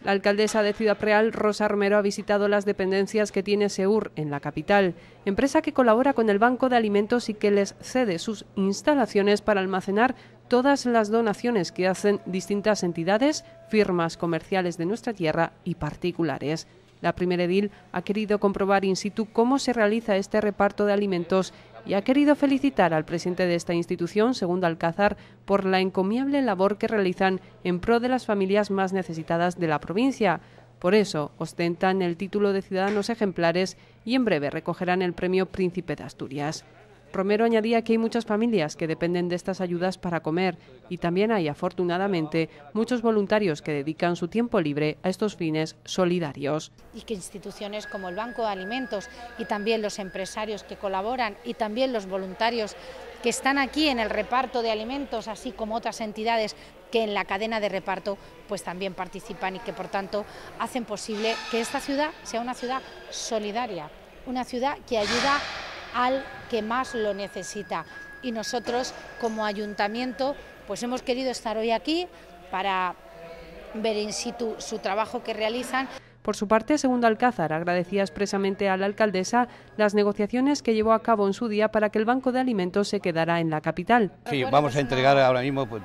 La alcaldesa de Ciudad Real, Rosa Romero, ha visitado las dependencias que tiene Seur en la capital, empresa que colabora con el Banco de Alimentos y que les cede sus instalaciones para almacenar todas las donaciones que hacen distintas entidades, firmas comerciales de nuestra tierra y particulares. La primera edil ha querido comprobar in situ cómo se realiza este reparto de alimentos y ha querido felicitar al presidente de esta institución, Segundo Alcázar, por la encomiable labor que realizan en pro de las familias más necesitadas de la provincia. Por eso ostentan el título de ciudadanos ejemplares y en breve recogerán el premio Príncipe de Asturias. Romero añadía que hay muchas familias que dependen de estas ayudas para comer y también hay, afortunadamente, muchos voluntarios que dedican su tiempo libre a estos fines solidarios. Y que instituciones como el Banco de Alimentos y también los empresarios que colaboran y también los voluntarios que están aquí en el reparto de alimentos, así como otras entidades que en la cadena de reparto pues también participan y que por tanto hacen posible que esta ciudad sea una ciudad solidaria, una ciudad que ayuda al que más lo necesita. Y nosotros como ayuntamiento pues hemos querido estar hoy aquí para ver in situ su trabajo que realizan. Por su parte, Segundo Alcázar agradecía expresamente a la alcaldesa las negociaciones que llevó a cabo en su día para que el Banco de Alimentos se quedara en la capital. Sí, vamos a entregar ahora mismo pues,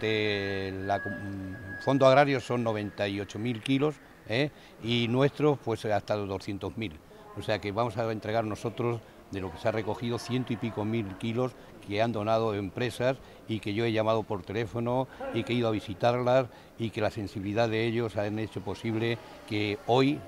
fondo agrario son 98.000 kilos y nuestros pues hasta los 200.000. O sea que vamos a entregar nosotros de lo que se ha recogido 100 y pico mil kilos que han donado empresas y que yo he llamado por teléfono y que he ido a visitarlas y que la sensibilidad de ellos han hecho posible que hoy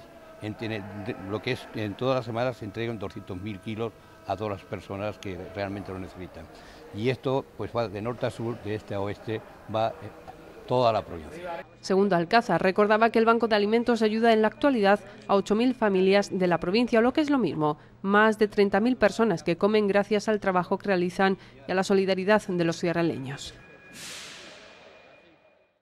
lo que es en todas las semanas se entreguen 200.000 kilos a todas las personas que realmente lo necesitan. Y esto pues va de norte a sur, de este a oeste, va toda la provincia. Segundo Alcázar recordaba que el Banco de Alimentos ayuda en la actualidad a 8.000 familias de la provincia, o lo que es lo mismo, más de 30.000 personas que comen gracias al trabajo que realizan y a la solidaridad de los ciaraleños.